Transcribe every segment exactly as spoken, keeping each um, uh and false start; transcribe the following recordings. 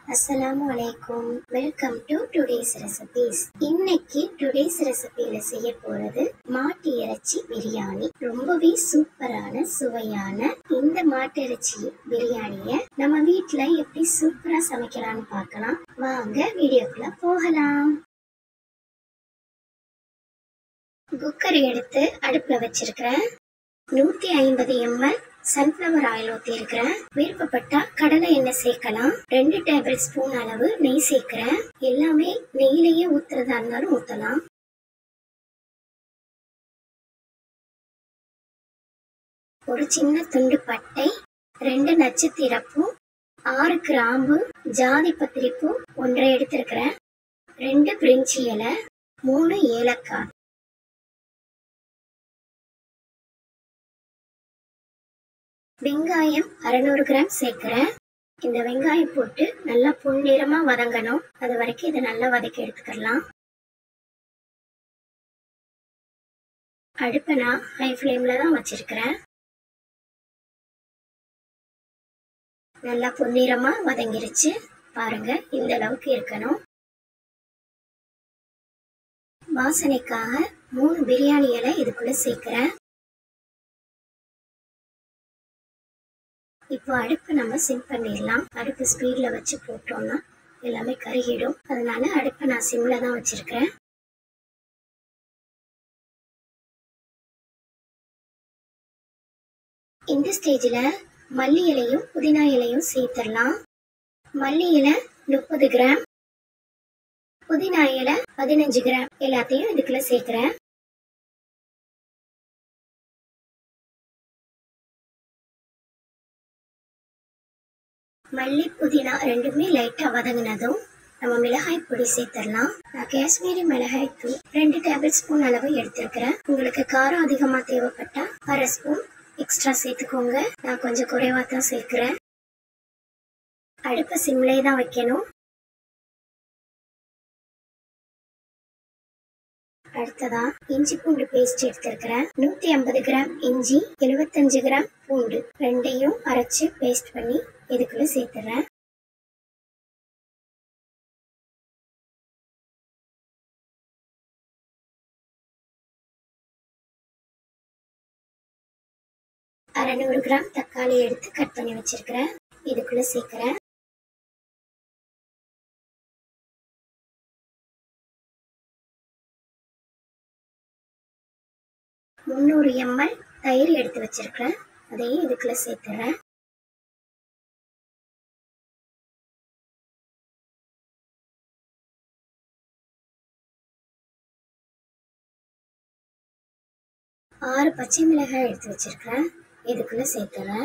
அஸ்ஸலாமு அலைக்கும். Welcome to today's recipes. இன்னைக்கு டுடேஸ் ரெசிபியில செய்ய போறது மாட்டு இறைச்சி பிரியாணி. ரொம்பவே சூப்பரான சுவையான இந்த மாட்டு இறைச்சி பிரியாணிய நம்ம வீட்ல எப்படி சூப்பரா சமைக்கலாம்னு பார்க்கலாம். வாங்க வீடியோக்குள்ள போகலாம். குக்கர் எடுத்து அடுப்புல வச்சிருக்கிறேன். நூத்தி ஐம்பது எம்எல் சன்ஃப்ளவர் ஆயில் ஊத்தி இருக்கிறேன். விருப்பப்பட்டா கடலை எண்ணெய் சேர்க்கலாம். ரெண்டு டேபிள் ஸ்பூன் அளவு நெய் சேர்க்கிறேன். எல்லாமே நெய்யிலேயே ஊத்துறதா இருந்தாலும் ஊத்தலாம். ஒரு சின்ன துண்டு பட்டை, ரெண்டு நட்சத்திரப்பூ, ஆறு கிராம்பு, ஜாதி பத்திரிப்பூ ஒன்றை எடுத்திருக்கிறேன். ரெண்டு பிரிஞ்சி இலை, மூணு ஏலக்காய். வெங்காயம் அறுநூறு கிராம் சேர்க்கிறேன். இந்த வெங்காயம் போட்டு நல்லா பொன்னிறமா வதங்கணும். அது வரைக்கும் இதை நல்லா வதக்கி எடுத்துக்கலாம். அடுப்பை நான் ஹை ஃப்ளேம்ல தான் வச்சிருக்கிறேன். நல்லா பொன்னிறமா வதங்கிருச்சு பாருங்க. இந்த அளவுக்கு இருக்கணும். வாசனைக்காக மூணு பிரியாணி இலை இதுக்குள்ள சேர்க்கிறேன். இப்போ அடுப்பு நம்ம சிம் பண்ணிடலாம். அடுப்பு ஸ்பீட்ல வச்சு போட்டோம்னா எல்லாமே கருகிடும். அதனால அடுப்பை நான் சிம்ல தான் வச்சிருக்கிறேன். இந்த ஸ்டேஜ்ல மல்லி இலையும் புதினா இலையும் சேர்த்துடலாம். மல்லி இலை முப்பது கிராம், புதினா இலை பதினஞ்சு கிராம் எல்லாத்தையும் இதுக்குள்ள சேர்க்கிறேன். மல்லி புதினா ரெண்டுமே லைட்டா வதங்கினதும் நம்ம மிளகாய் பொடி சேர்த்துடலாம். நான் காஷ்மீரி மிளகாய் தூள் ரெண்டு டேபிள் ஸ்பூன் அளவு எடுத்திருக்கிறேன். உங்களுக்கு காரம் அதிகமா தேவைப்பட்டா அரை ஸ்பூன் எக்ஸ்ட்ரா சேர்த்துக்கோங்க. நான் கொஞ்சம் குறைவா தான் சேர்க்கிறேன். அடுப்பை சிம்லே தான் வைக்கணும். அடுத்ததா இஞ்சி பூண்டு பேஸ்ட் எடுத்திருக்கிறேன். நூத்தி ஐம்பது கிராம் இஞ்சி, எழுபத்தஞ்சு கிராம் பூண்டு ரெண்டையும் அரைச்சு பேஸ்ட் பண்ணி இதுக்குள்ள சேர்த்துறேன். அறுநூறு கிராம் தக்காளி எடுத்து கட் பண்ணி வச்சிருக்கிறேன். இதுக்குள்ள சேர்க்கிறேன். முன்னூறு எம்எல் தயிர் எடுத்து வச்சிருக்கிறேன். அதையும் இதுக்குள்ள சேர்த்துறேன். ஆறு பச்சை மிளகாய் எடுத்து வச்சிருக்கிறேன். இதுக்குள்ள சேர்த்துறேன்.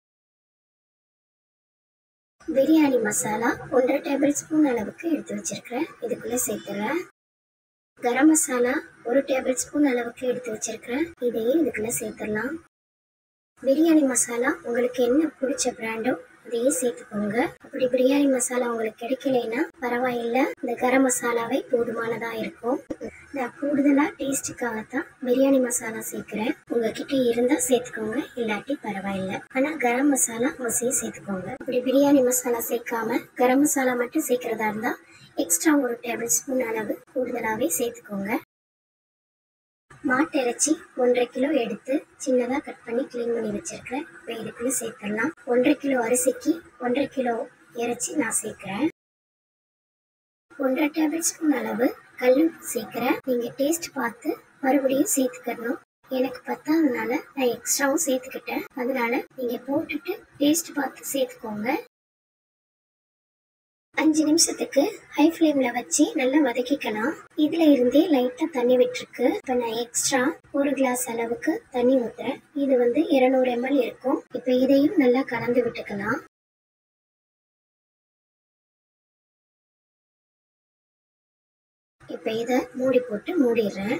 பிரியாணி மசாலா ஒன்றரை டேபிள் ஸ்பூன் அளவுக்கு எடுத்து வச்சிருக்கிறேன். இதுக்குள்ள சேர்த்துறேன். கரம் மசாலா ஒரு டேபிள் ஸ்பூன் அளவுக்கு எடுத்து வச்சிருக்கிறேன். இதையும் இதுக்குள்ள சேர்த்துடலாம். பிரியாணி மசாலா உங்களுக்கு என்ன பிடிச்ச பிராண்டோ அதையே சேர்த்துக்கோங்க. அப்படி பிரியாணி மசாலா உங்களுக்கு கிடைக்கலைன்னா பரவாயில்ல, இந்த கரம் மசாலாவே போதுமானதா இருக்கும். நான் கூடுதலா டேஸ்டுக்காகத்தான் பிரியாணி மசாலா சேர்க்கிறேன். உங்ககிட்ட இருந்தா சேர்த்துக்கோங்க, இல்லாட்டி பரவாயில்ல. ஆனா கரம் மசாலா அவசியம் சேர்த்துக்கோங்க. அப்படி பிரியாணி மசாலா சேர்க்காம கரம் மசாலா மட்டும் சேர்க்கிறதா இருந்தா எக்ஸ்ட்ரா ஒரு டேபிள் ஸ்பூன் அளவு கூடுதலாவே சேர்த்துக்கோங்க. மாட்டு இறைச்சி ஒன்றரை கிலோ எடுத்து சின்னதா கட் பண்ணி கிளீன் பண்ணி வச்சிருக்கிறேன். இப்போ இதுக்குள்ள சேர்த்துடலாம். ஒன்றரை கிலோ அரிசிக்கு ஒன்றரை கிலோ இறைச்சி நான் சேர்க்கிறேன். ஒன்றரை டேபிள் ஸ்பூன் அளவு கல்லுப்பு சேர்க்கிறேன். நீங்க டேஸ்ட் பார்த்து மறுபடியும் சேர்த்துக்கணும். எனக்கு பத்தாதனால நான் எக்ஸ்ட்ராவும் சேர்த்துக்கிட்டேன். அதனால நீங்க போட்டுட்டு டேஸ்ட் பார்த்து சேர்த்துக்கோங்க. அஞ்சு நிமிஷத்துக்கு ஹை ஃப்ளேம்ல வச்சு நல்லா வதக்கிக்கலாம். இதுல இருந்தே லைட்டா தண்ணி விட்டுருக்கு. இப்ப நான் எக்ஸ்ட்ரா ஒரு கிளாஸ் அளவுக்கு தண்ணி ஊத்துறேன். இது வந்து இருநூறு எம்எல் இருக்கும். இப்ப இதையும் நல்லா கலந்து விட்டுக்கலாம். இப்ப இத மூடி போட்டு மூடிடுறேன்.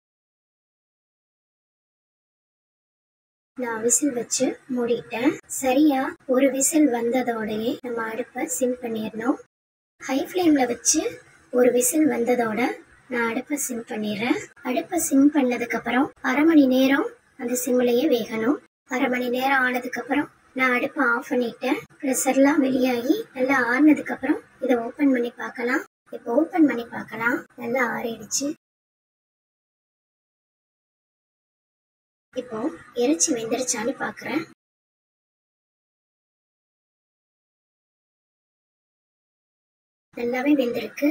நான் விசில் வச்சு மூடிட்டேன். சரியா ஒரு விசில் வந்ததோடயே நம்ம அடுப்பை சிம் பண்ணிடணும். ஹை ஃப்ளேம்ல வச்சு ஒரு விசில் வந்ததோட நான் அடுப்பை சிம் பண்ணிடுறேன். அடுப்பை சிம் பண்ணதுக்கு அப்புறம் அரை மணி நேரம் அந்த சிம்லயே வேகணும். அரை மணி நேரம் ஆனதுக்கு அப்புறம் நான் அடுப்பை ஆஃப் பண்ணிட்டேன். ப்ரெஷர்லாம் வெளியாகி நல்லா ஆறுனதுக்கு அப்புறம் இதை ஓப்பன் பண்ணி பார்க்கலாம். இப்போ ஓப்பன் பண்ணி பார்க்கலாம். நல்லா ஆறிடுச்சு. இப்போ இறைச்சி வெந்துருச்சான்னு பார்க்குறேன். நல்லாவே வெந்திருக்கு.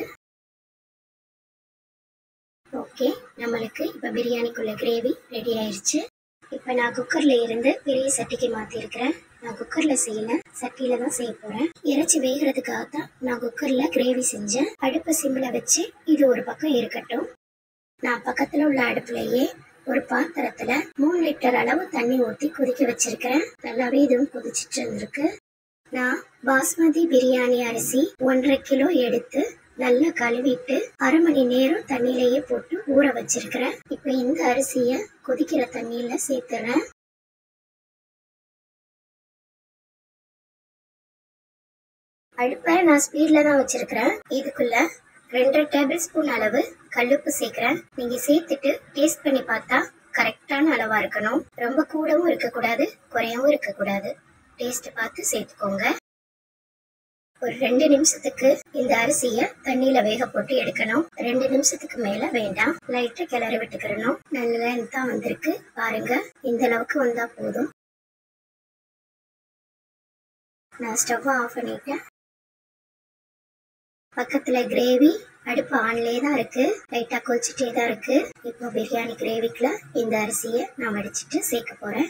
ஓகே, நம்மளுக்கு இப்போ பிரியாணிக்குள்ள கிரேவி ரெடி ஆயிடுச்சு. இப்போ நான் குக்கரில் இருந்து பெரிய சட்டிக்கு மாற்றிருக்கிறேன். நான் குக்கரில் செய்யல, சட்டியில தான் செய்ய போகிறேன். இறைச்சி வேகிறதுக்காக தான் நான் குக்கரில் கிரேவி செஞ்சேன். அடுப்பு சிம்மில் வச்சு இது ஒரு பக்கம் இருக்கட்டும். நான் பக்கத்தில் உள்ள அடுப்புலையே ஒரு பாத்திரத்தில் மூணு லிட்டர் அளவு தண்ணி ஊற்றி கொதிக்க வச்சிருக்கிறேன். நல்லாவே இதுவும் கொதிச்சிட்டு இருந்திருக்கு. நான் பாஸ்மதி பிரியாணி அரிசி ஒன்றரை கிலோ எடுத்து நல்லா கழுவிட்டு அரை மணி நேரம் தண்ணியிலேயே போட்டு ஊற வச்சிருக்கிறேன். இப்ப இந்த அரிசிய கொதிக்கிற தண்ணியில சேர்த்துறேன். அடுப்பை நான் ஸ்பீட்ல தான் வச்சிருக்கிறேன். இதுக்குள்ள ரெண்டு டேபிள் ஸ்பூன் அளவு கல்லுப்பு சேர்க்கிறேன். நீங்க சேர்த்துட்டு டேஸ்ட் பண்ணி பார்த்தா கரெக்டான அளவா இருக்கணும். ரொம்ப கூடவும் இருக்கக்கூடாது, குறையவும் இருக்கக்கூடாது. டேஸ்ட் பார்த்து சேர்த்துக்கோங்க. ஒரு ரெண்டு நிமிஷத்துக்கு இந்த அரிசிய தண்ணியில வேக போட்டு எடுக்கணும். ரெண்டு நிமிஷத்துக்கு மேல வேண்டாம். லைட்டா கிளறி விட்டுக்கிறணும். நல்லா தான் வந்திருக்கு பாருங்க. இந்த அளவுக்கு வந்தா போதும். நான் ஸ்டவ் ஆஃப் பண்ணிட்டேன். பக்கத்துல கிரேவி அடுப்பு ஆன்லயே தான் இருக்கு. லைட்டா கொதிச்சுட்டே தான் இருக்கு. இப்போ பிரியாணி கிரேவிக்குள்ள இந்த அரிசிய நான் வடிச்சிட்டு சேர்க்க போறேன்.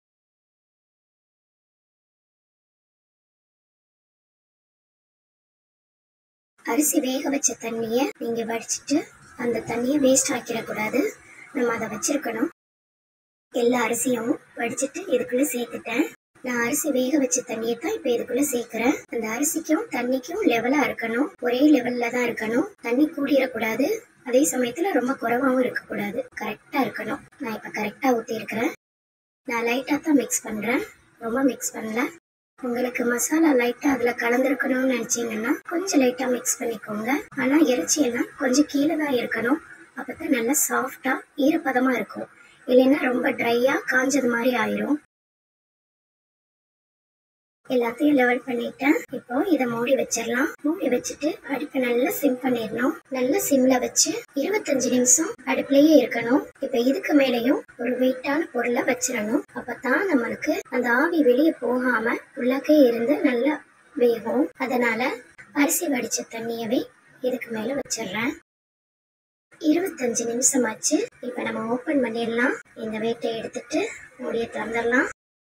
அரிசி வேக வச்ச தண்ணிய நீங்க வடிச்சிட்டு அந்த தண்ணிய வேஸ்ட் ஆக்கிடக்கூடாது. நம்ம அதை வச்சிருக்கணும். எல்லா அரிசியும் வடிச்சிட்டு இதுக்குள்ள சேர்த்துட்டேன். நான் அரிசி வேக வச்ச தண்ணியை தான் இப்ப இதுக்குள்ள சேர்க்கிறேன். அந்த அரிசிக்கும் தண்ணிக்கும் லெவலா இருக்கணும். ஒரே லெவல்ல தான் இருக்கணும். தண்ணி கூடிடக்கூடாது, அதே சமயத்துல ரொம்ப குறைவாகவும் இருக்கக்கூடாது. கரெக்டா இருக்கணும். நான் இப்ப கரெக்டா ஊத்தி இருக்கிறேன். நான் லைட்டா தான் மிக்ஸ் பண்றேன், ரொம்ப மிக்ஸ் பண்ணல. உங்களுக்கு மசாலா லைட்டா அதுல கலந்துருக்கணும்னு நினைச்சீங்கன்னா கொஞ்சம் லைட்டா மிக்ஸ் பண்ணிக்கோங்க. ஆனா இறைச்சி எல்லாம் கொஞ்சம் கீழே தான் இருக்கணும். அப்பதான் நல்லா சாஃப்டா ஈரப்பதமா இருக்கும். இல்லைன்னா ரொம்ப ட்ரையா காஞ்சது மாதிரி ஆயிரும். எல்லாத்தையும் லெவல் பண்ணிட்டேன். இப்போ இதை மூடி வச்சிடலாம். மூடி வச்சுட்டு அடுப்பை நல்லா சிம் பண்ணிடணும். நல்லா சிம்ல வச்சு இருபத்தஞ்சு நிமிஷம் அடுப்புலயே இருக்கணும். இப்ப இதுக்கு மேலேயும் ஒரு வெயிட்டான பொருளை வச்சிடணும். அப்பதான் நம்மளுக்கு அந்த ஆவி வெளியே போகாம உள்ளக்கே இருந்து நல்லா வேகும். அதனால அரிசி வடிச்ச தண்ணியவே இதுக்கு மேல வச்சிடுறேன். இருபத்தஞ்சு நிமிஷம் ஆச்சு. இப்ப நம்ம ஓபன் பண்ணிடலாம். இந்த வெயிட்டை எடுத்துட்டு மூடிய திறந்துடலாம்.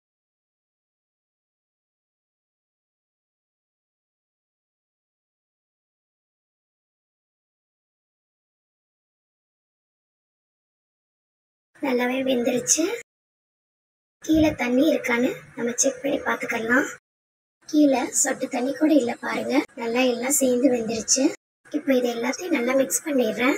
நல்லாவே வெந்துருச்சு. கீழே தண்ணி இருக்கான்னு நம்ம செக் பண்ணி பார்த்துக்கலாம். கீழே சொட்டு தண்ணி கூட இல்லை பாருங்க. நல்லா எல்லாம் சேர்ந்து வெந்துருச்சு. இப்போ இது எல்லாத்தையும் நல்லா மிக்ஸ் பண்ணிடுறேன்.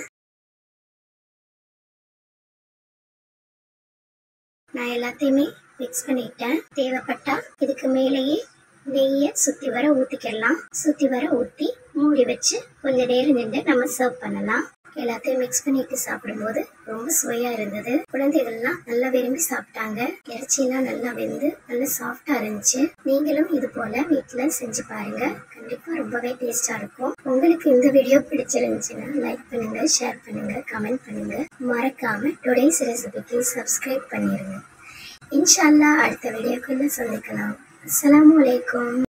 நான் எல்லாத்தையுமே மிக்ஸ் பண்ணிட்டேன். தேவைப்பட்டா இதுக்கு மேலேயே நெய்யை சுத்தி வர ஊத்திக்கலாம். சுத்தி வர ஊத்தி மூடி வச்சு கொஞ்ச நேரம் நின்று நம்ம சர்வ் பண்ணலாம். எல்லாத்தையும் மிக்ஸ் பண்ணிட்டு சாப்பிடும்போது ரொம்ப சுவையா இருந்தது. குழந்தைகள்லாம் நல்லா விரும்பி சாப்பிட்டாங்க. இறைச்சியெல்லாம் நல்லா வெந்து நல்லா சாஃப்டா இருந்துச்சு. நீங்களும் இது போல வீட்டுல செஞ்சு பாருங்க. கண்டிப்பா ரொம்பவே டேஸ்டா இருக்கும். உங்களுக்கு இந்த வீடியோ பிடிச்சிருந்துச்சுன்னா லைக் பண்ணுங்க, ஷேர் பண்ணுங்க, கமெண்ட் பண்ணுங்க. மறக்காம டுடேஸ் ரெசிபிக்கு சப்ஸ்கிரைப் பண்ணிருங்க. இன்ஷா அல்லாஹ் அடுத்த வீடியோக்குள்ள சந்திக்கலாம். அஸ்ஸலாமு அலைக்கும்.